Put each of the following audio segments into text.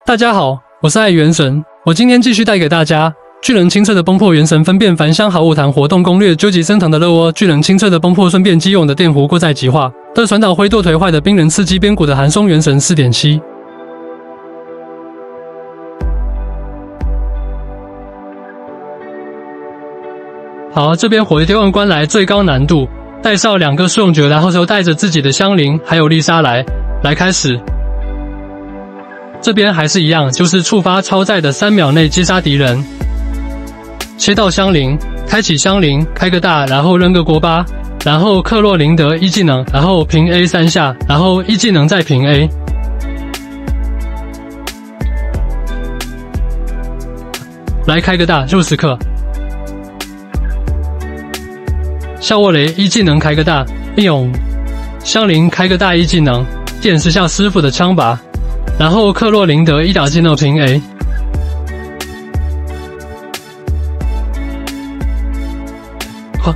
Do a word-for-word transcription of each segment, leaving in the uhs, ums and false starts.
大家好，我是爱元神，我今天继续带给大家巨人清澈的崩破元神分辨凡香好武堂活动攻略，究极升腾的热窝，巨人清澈的崩破顺便激勇的电弧过载极化的传导挥剁颓坏的冰人刺激边谷的寒松元神 四点七。好，这边火丢万关来最高难度，带上两个速用诀，然后就带着自己的香菱还有丽莎来来开始。这边还是一样，就是触发超载的三秒内击杀敌人。切到香菱，开启香菱，开个大，然后扔个锅巴，然后克洛林德一技能，然后平 A 三下，然后一技能再平 A。来开个大，入时刻。笑沃雷一技能开个大，利用香菱开个大一技能，电十下师傅的枪拔，然后克洛林德一打技能平 A。好，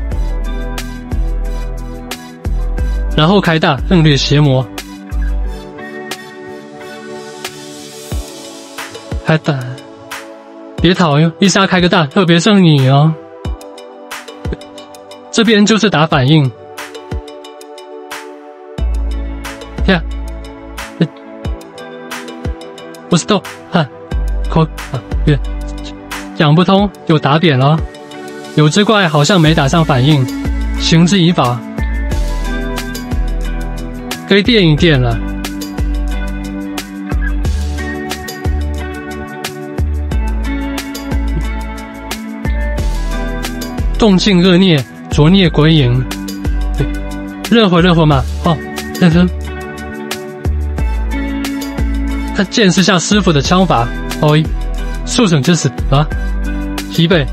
然后开大刃掠邪魔，开大，别逃哟！丽莎开个大，特别剩你哦。这边就是打反应，呀，不是逗，哈，扣啊，别讲不通，有打扁了，有只怪好像没打上反应，行之以法，该垫一垫了。动静恶孽。灼孽鬼影，热火热火嘛，哦，认真。看见识下师傅的枪法，哦，速省之死啊，疲惫。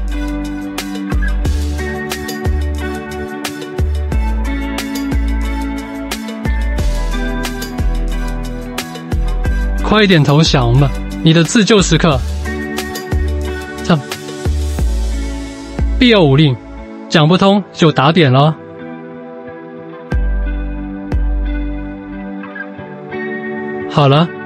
快一点投降吧，你的自救时刻。这必有武力。讲不通就打扁了。好了。